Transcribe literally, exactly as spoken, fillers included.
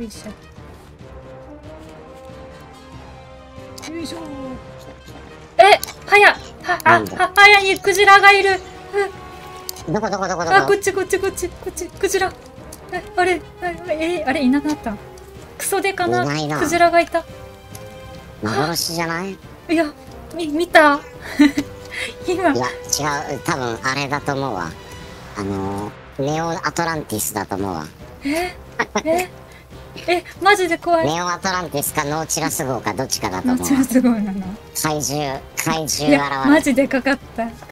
よいしょ。よいしょ。え、はや、は、あ、は、はやにクジラがいる。 どこどこどこどこ。 あ、こっちこっちこっちこっち、クジラ。え、あれ、え、あれいなくなった。クソデカなクジラがいた。 幻じゃない？ いや、み、見た今。 いや、違う。多分、あれだと思うわ。あのー、ネオアトランティスだと思うわ。 えええ、マジで怖い。 ネオアトランティスかノーチラス号かどっちかだと思うわ。 ノーチラス号なの？ 怪獣、怪獣現れいや、マジでかかった。